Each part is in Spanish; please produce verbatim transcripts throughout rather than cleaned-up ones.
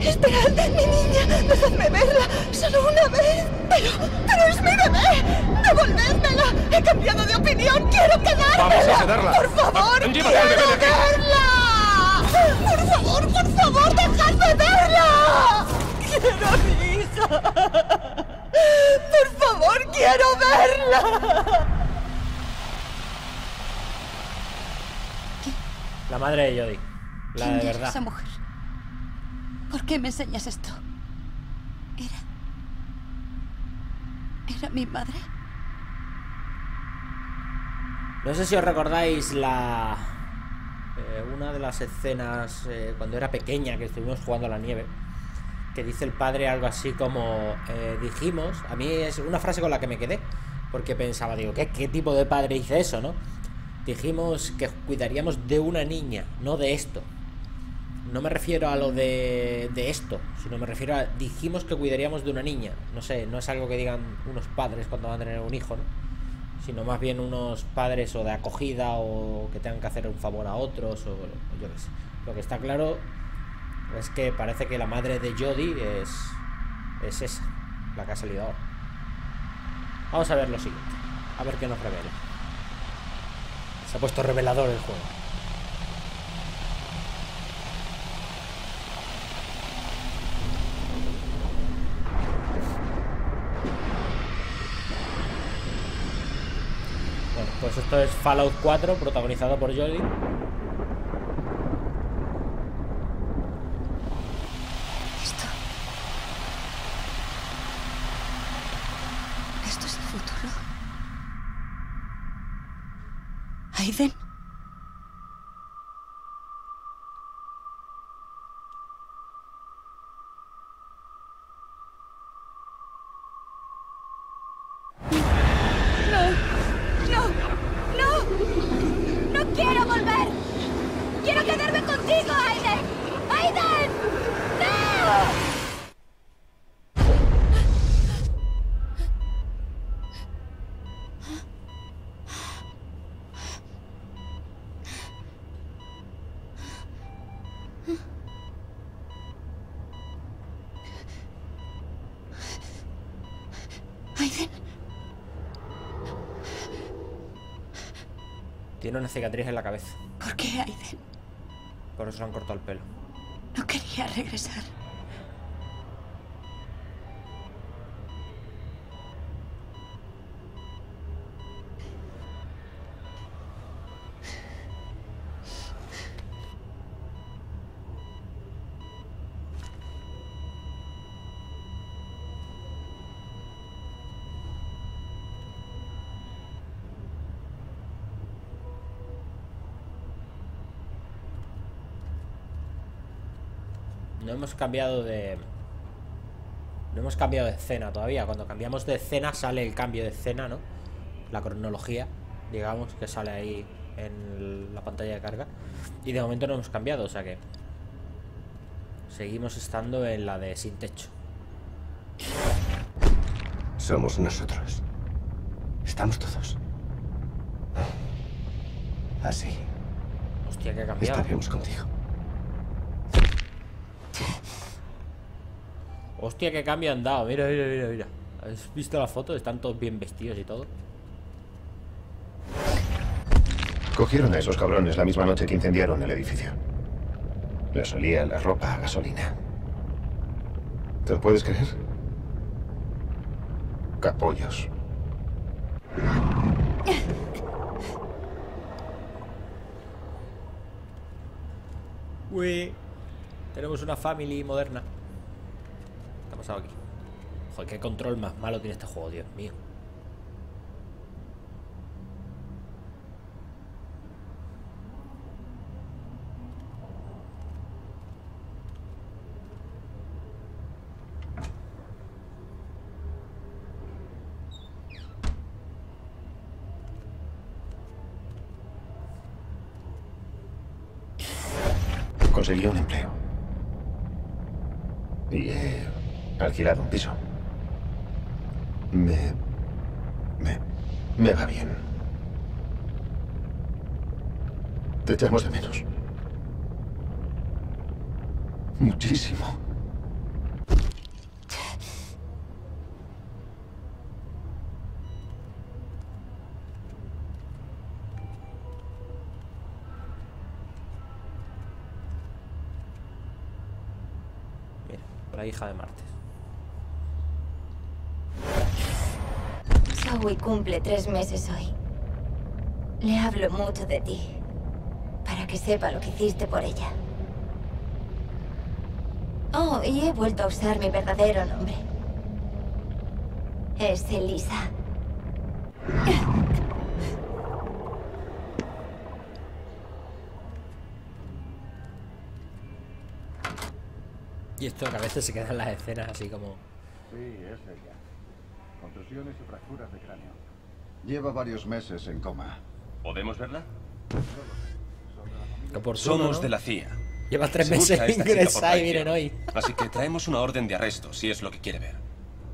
Esperad, mi niña, dejadme verla, solo una vez. Pero, pero es mi bebé. Devolvédmela. He cambiado de opinión. Quiero quedármela. Vamos a cederla. Por favor, Ah, quiero llévate al bebé de aquí. verla. Por favor, por favor, dejadme verla. Quiero a mi hija. Por favor, quiero verla. La madre de Jodie. La ¿Quién de era verdad. esa mujer? ¿Por qué me enseñas esto? ¿Era... ¿Era mi madre? No sé si os recordáis la... Eh, una de las escenas eh, cuando era pequeña, que estuvimos jugando a la nieve, que dice el padre algo así como eh, dijimos, a mí es una frase con la que me quedé, porque pensaba, digo, ¿qué, qué tipo de padre dice eso, no? Dijimos que cuidaríamos de una niña, no de esto. No me refiero a lo de, de esto, sino me refiero a dijimos que cuidaríamos de una niña. No sé, no es algo que digan unos padres cuando van a tener un hijo, ¿no? Sino más bien unos padres o de acogida o que tengan que hacer un favor a otros o yo qué sé. Lo que está claro es que parece que la madre de Jodie es, es esa, la que ha salido ahora. Vamos a ver lo siguiente, a ver qué nos revela. Se ha puesto revelador el juego. Bueno, pues esto es Fallout cuatro, protagonizado por Jodie. Esto... ¿Esto es el futuro? ¿Aiden? No, no, no, no quiero volver. Quiero quedarme contigo, Aiden. Aiden, no. Aiden. Tiene una cicatriz en la cabeza. ¿Por qué, Aiden? Por eso le han cortado el pelo. No quería regresar. No hemos cambiado de... No hemos cambiado de escena todavía. Cuando cambiamos de escena sale el cambio de escena, ¿no? La cronología, digamos, que sale ahí en la pantalla de carga. Y de momento no hemos cambiado, o sea que... Seguimos estando en la de sin techo. Somos nosotros. Estamos todos. Así. Hostia, que ha cambiado. Estaremos contigo. Hostia, qué cambio han dado. Mira, mira, mira, mira. ¿Has visto la foto? Están todos bien vestidos y todo. Cogieron a esos cabrones la misma noche que incendiaron el edificio. Les olía la ropa a gasolina. ¿Te lo puedes creer? Capollos. Uy. Tenemos una family moderna. ¿Qué ha pasado aquí? Joder, qué control más malo tiene este juego, Dios mío. Conseguí un empleo. Y he alquilado un piso. Me... Me... Me va bien. Te echamos de menos. Muchísimo. La hija de Martes. Zoe cumple tres meses hoy. Le hablo mucho de ti, para que sepa lo que hiciste por ella. Oh, y he vuelto a usar mi verdadero nombre. Es Elisa. Y esto que a veces se queda en las escenas así como... Sí, es ella. Contusiones y fracturas de cráneo. Lleva varios meses en coma. ¿Podemos verla? Oportuno, Somos ¿no? de la C I A. Lleva tres Se busca meses a esta chica por ingresada y traición. vienen hoy. Así que traemos una orden de arresto, si es lo que quiere ver.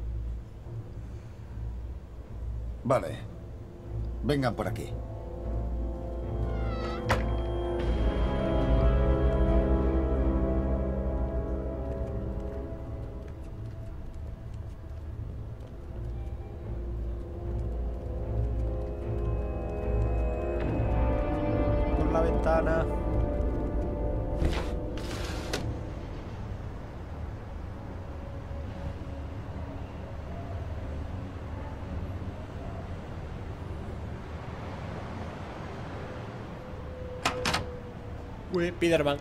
Vale. Vengan por aquí. Por la ventana. Uy, Spiderman.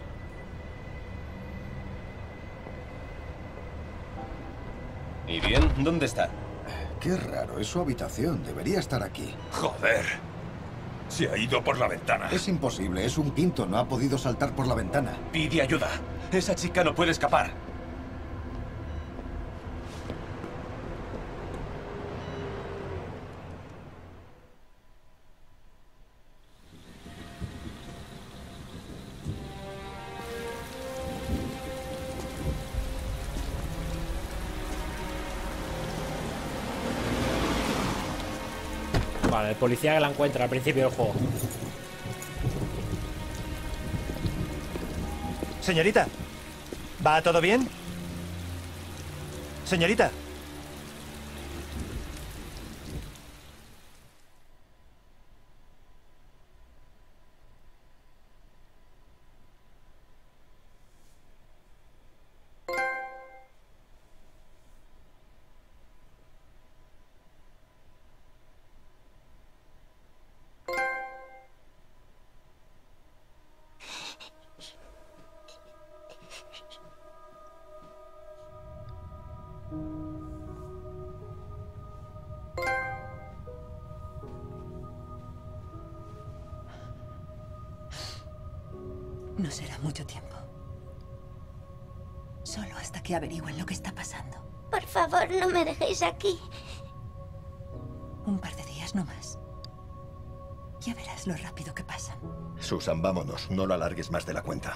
¿Y bien? ¿Dónde está? Qué raro, es su habitación. Debería estar aquí. Joder. Se ha ido por la ventana. Es imposible, es un quinto. No ha podido saltar por la ventana. Pide ayuda. Esa chica no puede escapar. Vale, el policía que la encuentra al principio del juego. Señorita, ¿va todo bien? Señorita. No será mucho tiempo. Solo hasta que averigüen lo que está pasando. Por favor, no me dejéis aquí. Un par de días no más. Ya verás lo rápido que pasan. Susan, vámonos. No lo alargues más de la cuenta.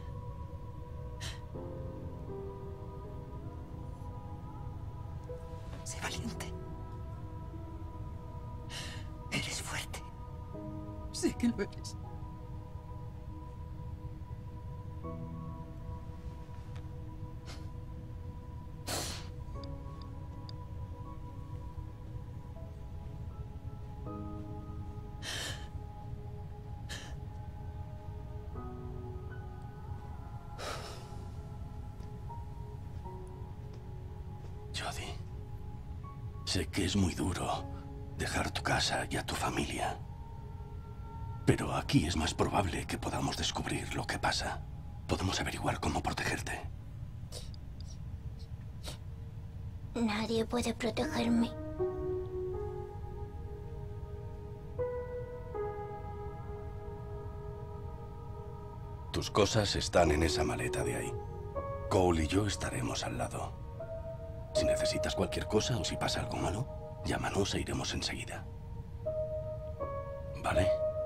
Sé valiente. Eres fuerte. Sé que lo eres. Jodie, sé que es muy duro dejar tu casa y a tu familia. Pero aquí es más probable que podamos descubrir lo que pasa. Podemos averiguar cómo protegerte. Nadie puede protegerme. Tus cosas están en esa maleta de ahí. Cole y yo estaremos al lado. Si necesitas cualquier cosa o si pasa algo malo, llámanos e iremos enseguida. ¿Vale?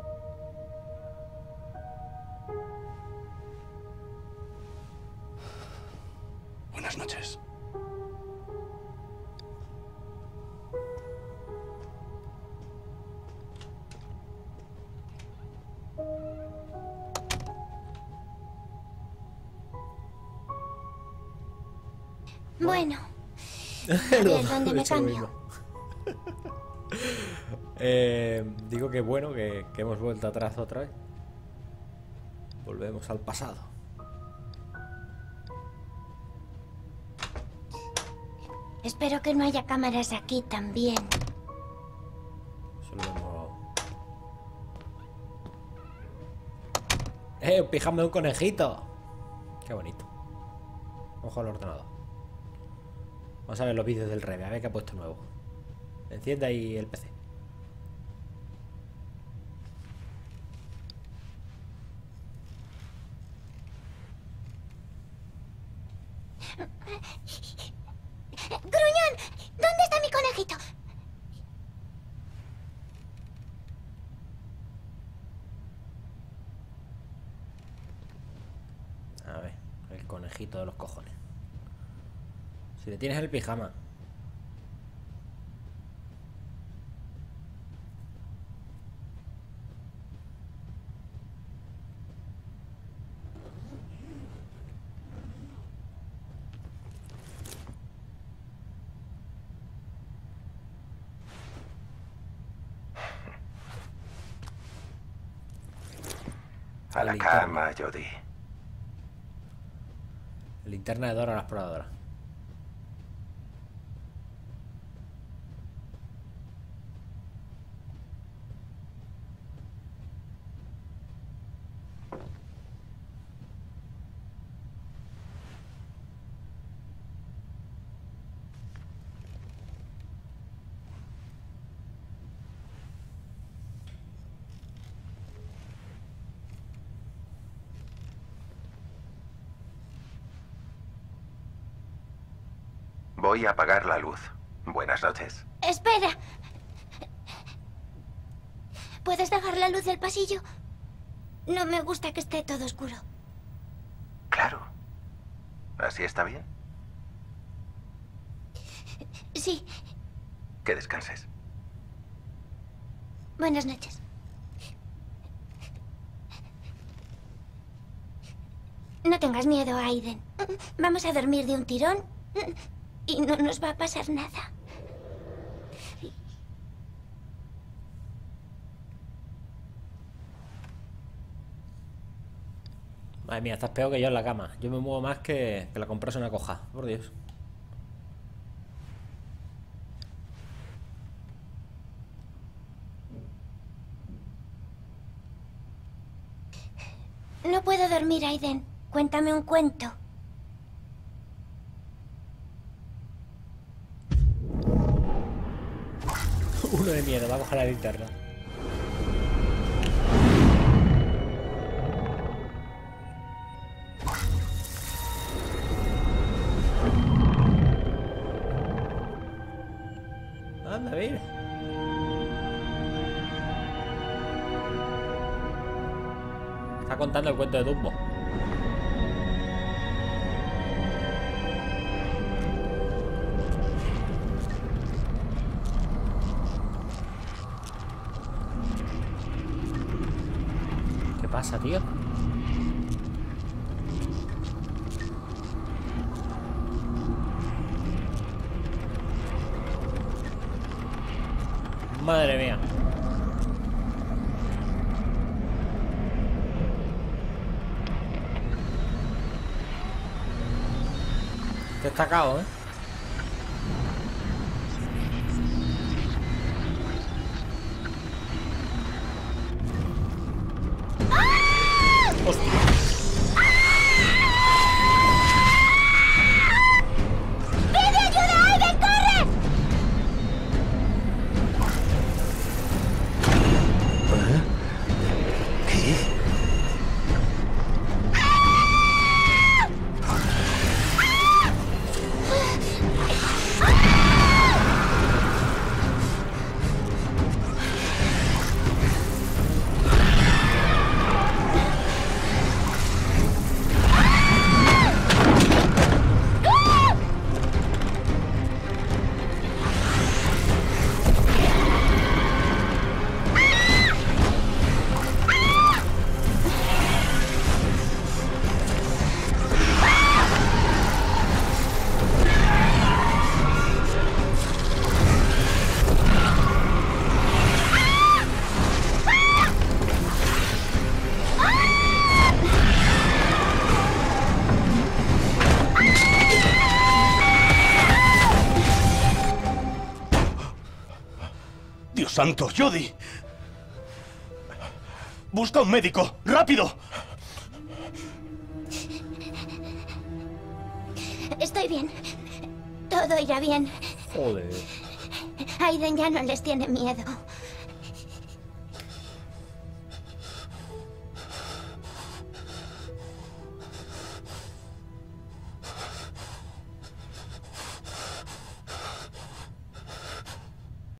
Buenas noches. Bueno. A ver, ¿dónde me cambio? eh, digo que bueno, que, que hemos vuelto atrás otra vez. Volvemos al pasado. Espero que no haya cámaras aquí también. Solo hemos... ¡Eh! Un pijama de un conejito. Qué bonito. Ojo al ordenador. Vamos a ver los vídeos del Rebe. A ver qué ha puesto nuevo. Enciende ahí el P C. ¡Gruñón! ¿Dónde está mi conejito? A ver, el conejito de los cojones. Si le tienes el pijama. A la cama, Jodie. Linterna de Dora la exploradora. Voy a apagar la luz. Buenas noches. Espera. ¿Puedes dejar la luz del pasillo? No me gusta que esté todo oscuro. Claro. ¿Así está bien? Sí. Que descanses. Buenas noches. No tengas miedo, Aiden. Vamos a dormir de un tirón y no nos va a pasar nada. Madre mía, estás peor que yo en la cama. Yo me muevo más que, que la comprase una coja. Por Dios. No puedo dormir, Aiden. Cuéntame un cuento. Uno de miedo, va a coger la linterna. Anda, mira. Está contando el cuento de Dumbo. ¿Qué pasa, tío? Madre mía. Destacado, ¿eh? Hostia. ¡Pide ayuda, Aiden! ¡Corre! ¿Qué? santo! ¡Jodie! ¡Busca un médico! ¡Rápido! Estoy bien. Todo irá bien. Joder. Aiden ya no les tiene miedo.